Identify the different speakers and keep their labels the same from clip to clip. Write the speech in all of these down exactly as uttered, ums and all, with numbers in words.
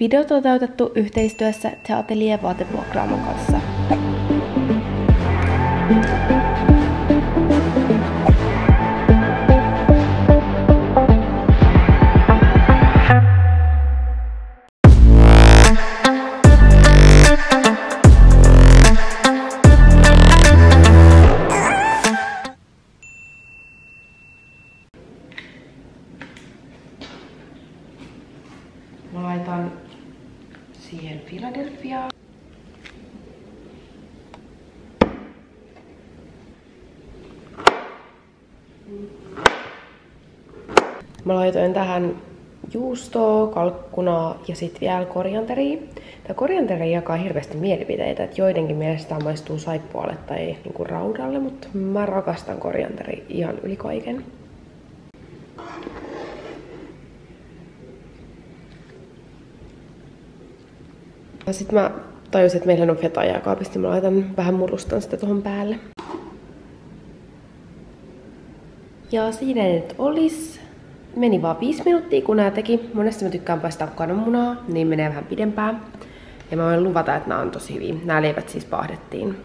Speaker 1: Video toteutettu yhteistyössä The Atelier vaatevuokraamon kanssa. Mä laitan siihen Philadelphiaa. Mä laitoin tähän juustoa, kalkkunaa ja sit vielä korianteria. Tää korianteri jakaa hirveästi mielipiteitä, että joidenkin mielestä tää maistuu saippualle tai niinku raudalle, mutta mä rakastan korianteria ihan yli kaiken. Sitten mä tajusin, että meillä on feta jääkaapista, mä laitan vähän murustan sitä tuohon päälle. Ja siinä nyt olis. Meni vaan viisi minuuttia, kun nää teki. Monesti mä tykkään paistaa kananmunaa, niin menee vähän pidempään. Ja mä voin luvata, että nää on tosi hyviä. Nää leivät siis paahdettiin.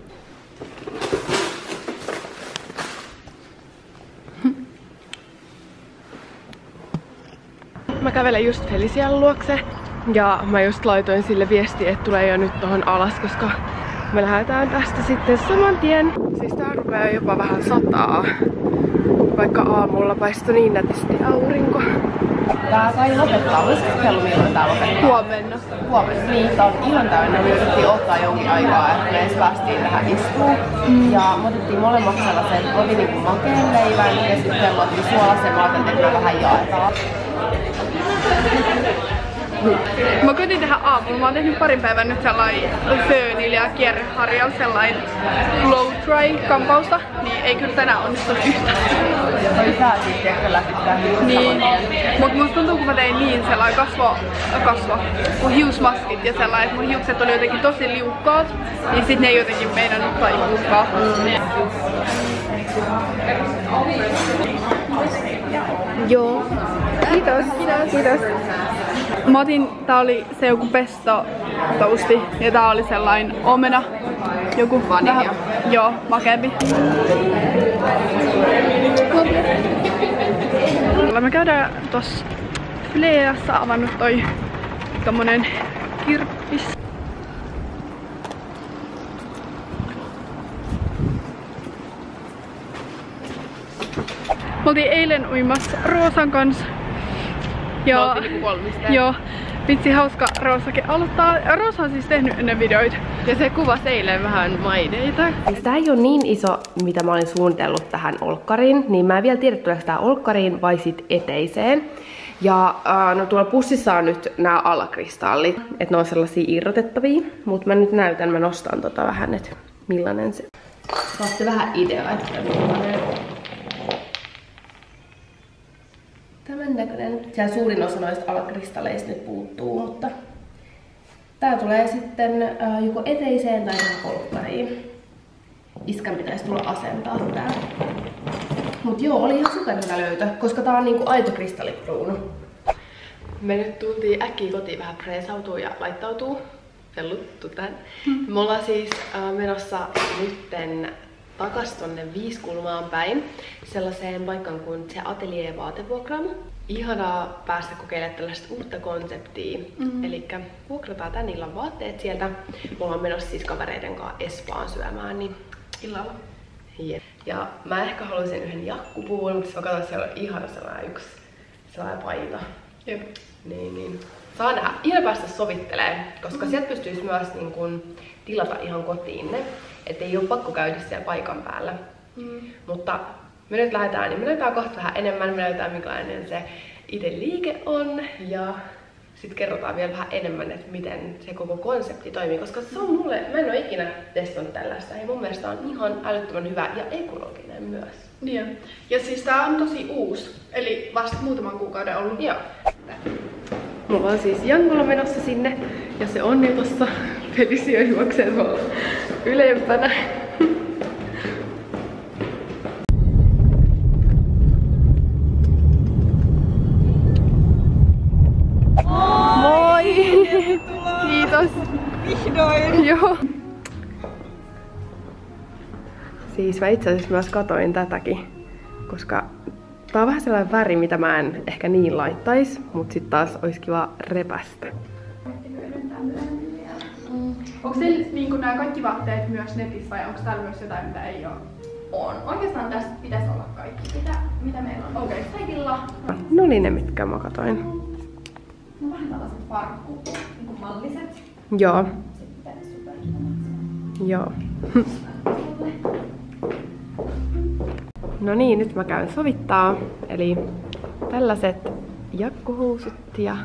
Speaker 1: Mä kävelen just Felician luokse. Ja mä just laitoin sille viestiä, että tulee jo nyt tohon alas, koska me lähdetään tästä sitten saman tien. Siis tää rupeaa jopa vähän sataa, vaikka aamulla paistoi niin nätisti aurinko. Tää sai lopettaa. Olisiko kello milloin tää lopettaa?
Speaker 2: Huomenna.
Speaker 1: Huomenna. Niin, tää on ihan täynnä. Me jouduttiin ottaa jonkin aikaa, että me edes päästiin tähän istuun. Mm. Ja me otettiin molemmat sellaisen, oli niinku makeen leivän ja sitten me otettiin suolaisen, mä ajattelin, että me vähän jaetaan.
Speaker 2: Mä koitin tehdä aamulla. Mä oon tehnyt parin päivän nyt sellainen Fönil ja Kierreharjan sellainen blow dry kampausta. Niin ei kyllä tänään onnistunut yhtään.
Speaker 1: Toi sää siis ehkä lähtittää.
Speaker 2: Niin. Mut musta tuntuu kun mä tein niin sellainen kasvo, kasvo mun hiusmaskit ja sellainen, että mun hiukset oli jotenkin tosi liukkaat. Niin sit ne ei jotenkin meinannut taipukkaa. Joo. Kiitos. Kiitos. Kiitos. Mä otin, tää oli se joku pesto toasti ja tää oli sellainen omena. Joku vanilja. Joo, makeampi. Me käydään tossa Fleassa avannut toi tommonen kirppis. Me oltiin eilen uimassa Roosan kanssa. Ja, joo, vitsi hauska Roosakin aloittaa. Roosa on siis tehnyt ennen videoita.
Speaker 1: Ja se kuvasi eilen vähän maideita. Siis tää ei ole niin iso, mitä mä olin suunnitellut tähän olkkariin. Niin mä en vielä tiedä, tuleeko tää olkkariin vai sit eteiseen. Ja äh, no tuolla pussissa on nyt nämä alakristallit. Että ne on sellaisia irrotettavia. Mut mä nyt näytän, mä nostan tota vähän, että millainen se. Saatte vähän ideaa, että millainen. Tämän näköinen. Siellä suurin osa noista alakristalleista nyt puuttuu, mutta tää tulee sitten äh, joko eteiseen tai olkkariin. Iskän pitäisi tulla asentaa tää. Mut joo, oli ihan superhyvä löytö, koska tää on niinku aito kristallipruunu. Me nyt tultiin äkkiä kotiin vähän freesautuu ja laittautuu. Felluttu tän. Hmm. Me ollaan siis äh, menossa nytten takas tonne Viiskulmaan päin sellaiseen paikkaan kuin The Atelier vaatevuokraamo. Ihanaa päästä kokeilemaan tällaista uutta konseptia. Mm-hmm. Elikkä vuokrataan tän illan vaatteet sieltä. Me ollaan menossa siis kavereiden kanssa Espaan syömään niin illalla. Yeah. Ja mä ehkä haluaisin yhden jakkupuvun, mutta mä katsoin, että siellä on ihana sellainen yksi sellainen paita. Jep. Niin, niin. Saa nähdä. Ihan päästä sovittelemaan, koska mm. sieltä pystyisi myös niin kun tilata ihan kotiin ne. Että ei ole pakko käydä siellä paikan päällä. Mm. Mutta me nyt lähdetään, niin me näytetään kohta vähän enemmän. Me näytetään minkälainen se itse liike on. Ja sitten kerrotaan vielä vähän enemmän, että miten se koko konsepti toimii. Koska se on mulle, mä en ole ikinä testannut tällaista. Ja mun mielestä on ihan älyttömän hyvä ja ekologinen myös.
Speaker 2: Niin. Ja siis tää on tosi uusi. Eli vasta muutaman kuukauden ollut.
Speaker 1: Joo. Mulla on siis Jangola menossa sinne. Ja se on jo tossa Felicia juoksee tuolla ylempänä. Moi!
Speaker 2: Tervetuloa! Kiitos! Vihdoin! Joo.
Speaker 1: Siis mä itse asiassa myös katoin tätäkin, koska tää on vähän sellainen väri, mitä mä en ehkä niin laittais, mut sit taas olisi kiva repästä.
Speaker 2: Mm. Onko teillä niinku nää kaikki vaatteet myös netissä vai onko täällä myös jotain, mitä ei oo?
Speaker 3: On. Oikeastaan tässä pitäisi olla kaikki, mitä, mitä meillä on. Okei, okay. Kaikilla.
Speaker 1: No niin ne, mitkä mä katoin.
Speaker 3: No vähän tällaiset farkku, niinku malliset.
Speaker 1: Joo.
Speaker 3: Sitten superkiva.
Speaker 1: Joo. No niin, nyt mä käyn sovittaa. Eli tällaiset jakkuhousut ja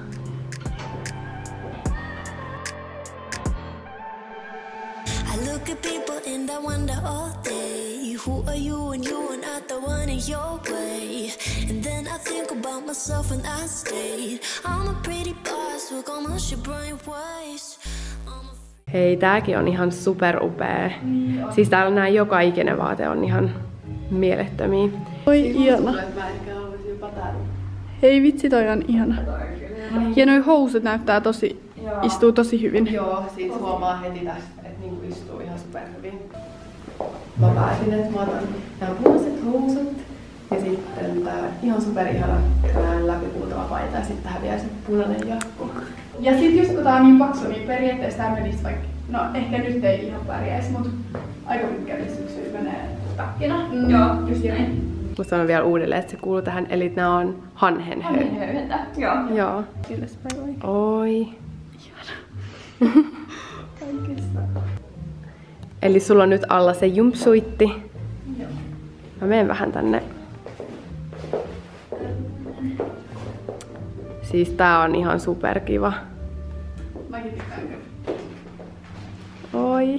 Speaker 4: I look at people and I wonder all day, who are you and you are not the one in your way. And then I think about myself and I stayed. I'm a pretty boss, look almost your brain waste.
Speaker 1: hei, tääkin on ihan super upea. Siis täällä nää joka ikinen vaate on ihan mielettömiä.
Speaker 2: Oi ihana. Hei vitsi, toi on ihana. Ja noi housut näyttää tosi, joo. Istuu tosi hyvin.
Speaker 1: Joo, siis huomaa heti tästä, että niinku istuu ihan super hyvin. Mä päätin, että mä otan nämä punaiset housut ja sitten tää ihan super ihana läpipuutava paita ja sitten tähän vielä se punainen jakku.
Speaker 2: Ja sit just kun tää on niin paksu, niin periaatteessa tää menis vaikka, no ehkä nyt ei ihan pärjäis, mut aika pitkälle syksyyn menee takkina.
Speaker 3: Mm. Joo, just näin.
Speaker 1: Mä sanon vielä uudelleen, että se kuuluu tähän, eli nää on hanhenhöyhentä.
Speaker 3: Hanhenhöyhentä, joo.
Speaker 1: Joo.
Speaker 2: Ylöspäin oikein.
Speaker 1: Oi.
Speaker 2: Ihana. Kaikessa.
Speaker 1: Eli sulla on nyt alla se jumpsuitti.
Speaker 2: Joo.
Speaker 1: Mä menen vähän tänne. Siis tää on ihan superkiva.
Speaker 2: Mäkin tykkään kyllä.
Speaker 1: Oi.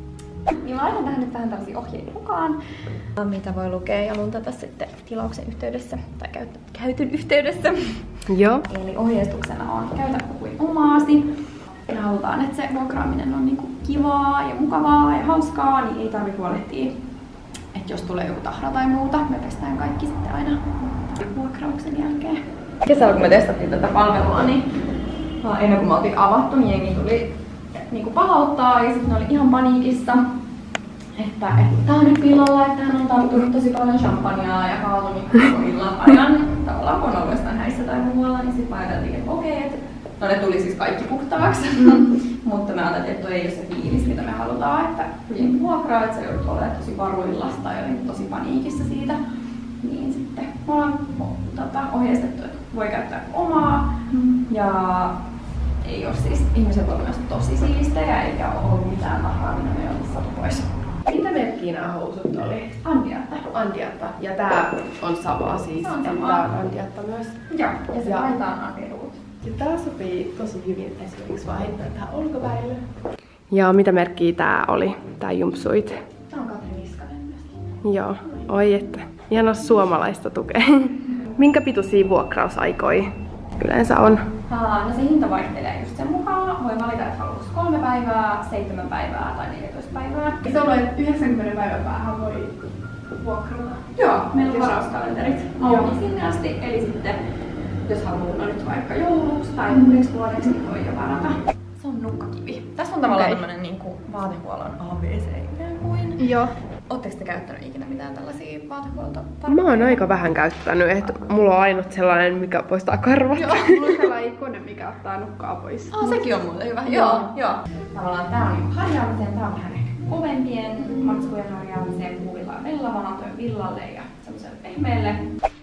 Speaker 3: Niin mä laitan tähän nyt vähän tällaisia ohjeita mukaan, mitä voi lukea ja luntata sitten tilauksen yhteydessä tai käytön yhteydessä.
Speaker 1: Joo.
Speaker 3: Eli ohjeistuksena on käytä kuin omaasi. Me halutaan, että se vuokraaminen on niinku kivaa ja mukavaa ja hauskaa, niin ei tarvitse huolehtia, että jos tulee joku tahra tai muuta, me pestään kaikki sitten aina vuokrauksen jälkeen. Kesällä kun me testattiin tätä palvelua, niin ennen kuin me oltiin avattu, niin jengi tuli niinku palauttaa ja sitten ne oli ihan paniikissa, että, että tää on nyt pillalla, että hän on tarttunut tosi paljon champagnea ja kaatunut koko illan ajan. Tavallaan kun on ollut jostain häissä tai muualla, niin sitten ajateltiin, että okei, okay, että no ne tuli siis kaikki puhtaaksi. Mm. Mutta me ajateltiin, että toi ei ole se fiilis, mitä me halutaan, että jengi vuokraa, että sä joudut olemaan tosi varuillas tai jotenkin tosi paniikissa siitä. Niin sitten me ollaan tota, ohjeistettu, että voi käyttää omaa. Mm. Ja ei ole siis, ihmiset on myös tosi siistejä eikä ole ollut mitään tahraa, mitä me ei oltu saatu pois.
Speaker 1: Mitä merkkiä nämä housut oli?
Speaker 3: Andiatta.
Speaker 1: Andiatta. Ja tää on sama siis.
Speaker 3: On sama.
Speaker 1: Tää on Andiatta myös.
Speaker 3: Joo, ja se
Speaker 1: ja
Speaker 3: laitaan Andiruut.
Speaker 1: Ja tää sopii tosi hyvin esimerkiksi vaan heittää tähän olkapäälle. Ja mitä merkkiä tää oli? Tää jumpsuit.
Speaker 3: Tää on Katri Niskanen myöskin.
Speaker 1: Joo. Oi että. Ihana suomalaista tukea. Minkä pituisia vuokrausaikoja yleensä on?
Speaker 3: Haa, no se hinta vaihtelee just sen mukaan. Voi valita, että haluaisi kolme päivää, seitsemän päivää tai neljätoista päivää.
Speaker 2: Se on, että yhdeksänkymmentä päivän päähän voi vuokrata.
Speaker 3: Joo, meillä on varauskalenterit auki sinne asti. Eli sitten, jos haluaa no nyt vaikka jouluksi tai mm. yhdeksi vuodeksi, niin voi jo varata. Se on nukkakivi. Tässä on tavallaan okay. Tämmönen niinku vaatehuollon A B C ikään kuin.
Speaker 2: Joo.
Speaker 3: Ootteko te käyttänyt ikinä mitään tällaisia vaatehuoltoparkkeja?
Speaker 1: Mä oon aika vähän käyttänyt, että mulla on ainut sellainen, mikä poistaa karvat.
Speaker 2: Joo, mulla on sellainen kone, mikä ottaa nukkaa pois.
Speaker 3: Ah, sekin on muuten hyvä. Joo, joo. joo. Tavallaan tää on niinku harjaamiseen, tää on vähän ehkä kovempien matskujen harjaamiseen, puuvilla ja vellavanaton villalle ja semmoselle pehmeelle.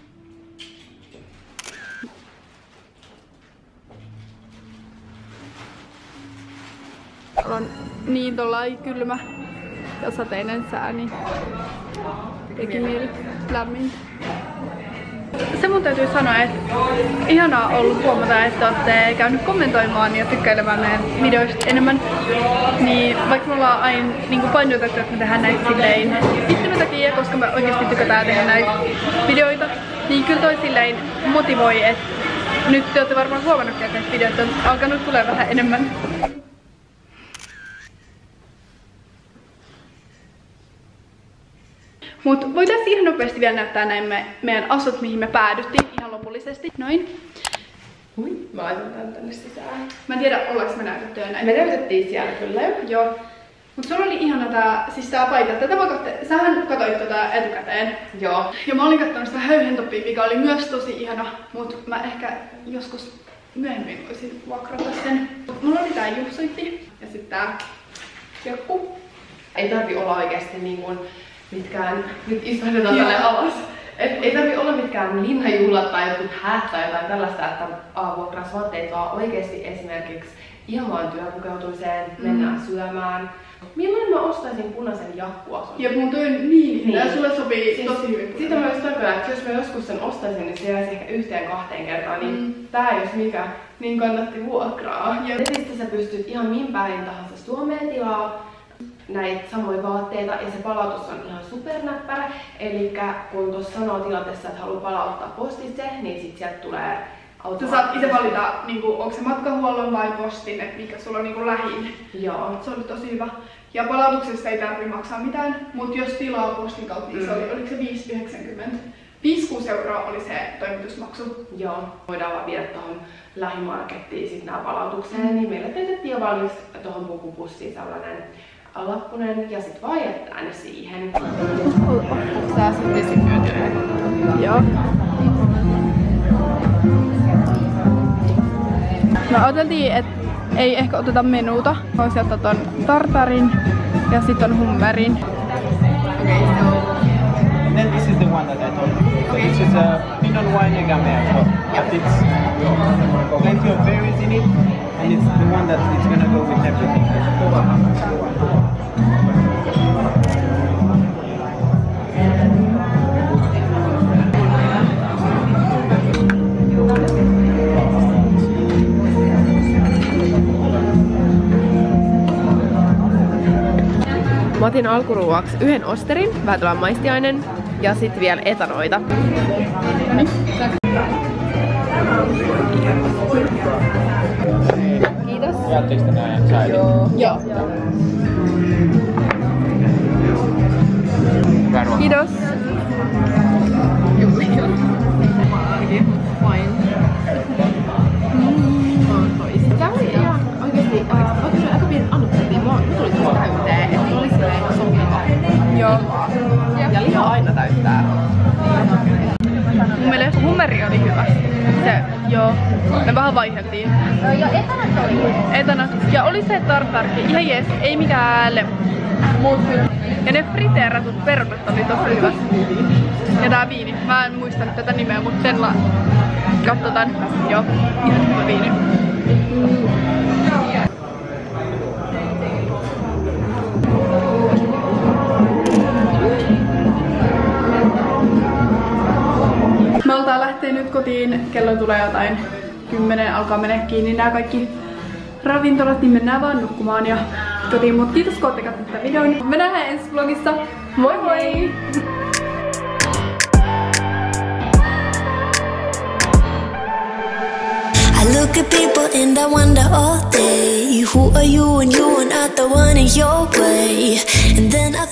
Speaker 2: On niin tollain kylmä ja sateinen sää, niin teki mieli lämmintä. Se mun täytyy sanoa, että ihanaa ollut huomata, että olette käynyt kommentoimaan ja tykkäilemään meidän videoista enemmän. Niin vaikka me ollaan aina niin painotettu, että me tehdään näitä silleen itsemme takia, koska me oikeasti tykätään tehdä näitä videoita, niin kyllä toi silleen motivoi, että nyt te olette varmaan huomannutkin, että näitä videoita on alkanut tulee vähän enemmän. Mut voitaisiin ihan nopeasti vielä näyttää näin me, meidän asut, mihin me päädyttiin ihan lopullisesti. Noin.
Speaker 1: Hui, mä laitan tän tänne sisään.
Speaker 2: Mä en tiedä, ollaanko me näytettyä näin.
Speaker 1: Me näytettiin siellä kyllä jo.
Speaker 2: Joo. Mut sulla oli ihana tää, siis tää paita. Tätä mä katte, sähän katoit tätä etukäteen.
Speaker 1: Joo.
Speaker 2: Ja mä olin kattonut sitä höyhentoppia, mikä oli myös tosi ihana. Mut mä ehkä joskus myöhemmin voisin vuokrata sen. Mulla oli tää juhsuitti ja sit tää joku.
Speaker 1: Ei tarvi olla oikeesti niin kuin mitkään, nyt istutetaan tälle alas. Et ei tarvi olla mitkään linnajuhlat tai jotkut häät tai jotain tällaista, että vuokras vaatteet, vaan oikeesti esimerkiksi ilmaan työpukeutumiseen, mm. mennään syömään. Milloin mä ostaisin punaisen jakkuasun?
Speaker 2: Ja mun toi niin, niin. Ja sulle sopii
Speaker 1: siis,
Speaker 2: tosi hyvin.
Speaker 1: Siitä mä just tarkoitan, että jos mä joskus sen ostaisin, niin se jäisi ehkä yhteen kahteen kertaan, niin mm. tää jos mikä, niin kannatti vuokraa. Ja netistä sä pystyt ihan mihin päin tahansa Suomeen tilaa näitä samoja vaatteita ja se palautus on ihan supernäppärä. Eli kun tuossa sanoo tilanteessa, että haluaa palauttaa postitse, niin sit sieltä tulee
Speaker 2: automaattisesti. Sä saat itse valita, niinku, onko se matkahuollon vai postin, että mikä sulla on niinku lähin.
Speaker 1: Joo.
Speaker 2: Se oli tosi hyvä. Ja palautuksesta ei tarvitse maksaa mitään, mutta jos tilaa postin kautta, niin se oli, oliko se viisi yhdeksänkymmentä? viisi kuusi euroa oli se toimitusmaksu.
Speaker 1: Joo. Voidaan vaan viedä tuohon lähimarkettiin sit nää palautukseen, mm. niin meille teetettiin jo valmis tuohon pukupussiin sellainen lappunen ja sit vaan jättää ne siihen.
Speaker 2: Onko tää sit desinfiointia? Joo. Me ajateltiin, että ei ehkä oteta menuta. Voisi ottaa ton tartarin ja sit on hummerin.
Speaker 5: Okay, so and then this is the one that I told you. So this is a Pinot Wine Gamay. So but it's plenty of berries in it, and it's the one that is gonna go with everything.
Speaker 1: Mä otin alkuruuaksi yhden osterin, vähän tällainen maistiainen ja sitten vielä etanoita. Kiitos.
Speaker 5: Jaatteko te nää säilyt?
Speaker 1: Joo. Joo.
Speaker 2: Kiitos.
Speaker 1: Tää oli ihan oikeesti, vaikka se aika pieni annoksettiin, mulla tuli tosi täyteen, että mulla oli silleen sopiva.
Speaker 2: Joo.
Speaker 1: Ja liha aina täyttää.
Speaker 2: Mun mielestä hummeri oli hyvä. Se, joo. Me vähän vaiheltiin.
Speaker 3: Ja etanat oli.
Speaker 2: Etanat. Ja oli se tartarki. Ihan jees. Ei mikään lemu. Ja ne friteeratut perunat oli tosi hyvät. Ja tää viini. Mä en muistanut tätä nimeä, mutta Tenla. Katsotaan. Joo. Ihan hyvä viini. Me oltaan lähteä nyt kotiin, kello tulee jotain kymmenen, alkaa mennä kiinni nää kaikki ravintolat, niin mennään vaan nukkumaan ja kotiin. Mut kiitos kun ootte katsoneet tämän videon. Me nähdään ensi vlogissa. Moi moi!
Speaker 4: I look at people and I wonder all day, who are you and you are not the one in your way. And then I